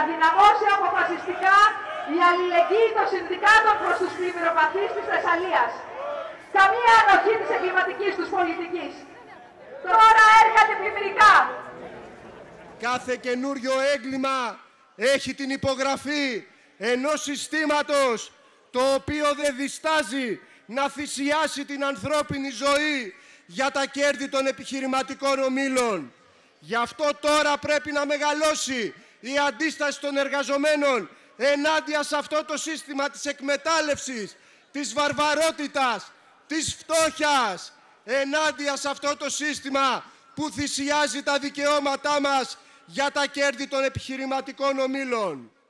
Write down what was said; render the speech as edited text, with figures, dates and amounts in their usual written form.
να δυναμώσει αποφασιστικά η αλληλεγγύη των συνδικάτων προς τους πλημμυροπαθείς της Θεσσαλίας. Καμία ανοχή της εγκληματικής τους πολιτικής. Τώρα έρχεται πλημμυρικά. Κάθε καινούριο έγκλημα έχει την υπογραφή ενός συστήματος το οποίο δεν διστάζει να θυσιάσει την ανθρώπινη ζωή για τα κέρδη των επιχειρηματικών ομίλων. Γι' αυτό τώρα πρέπει να μεγαλώσει η αντίσταση των εργαζομένων ενάντια σε αυτό το σύστημα της εκμετάλλευσης, της βαρβαρότητας, της φτώχειας, ενάντια σε αυτό το σύστημα που θυσιάζει τα δικαιώματά μας για τα κέρδη των επιχειρηματικών ομίλων.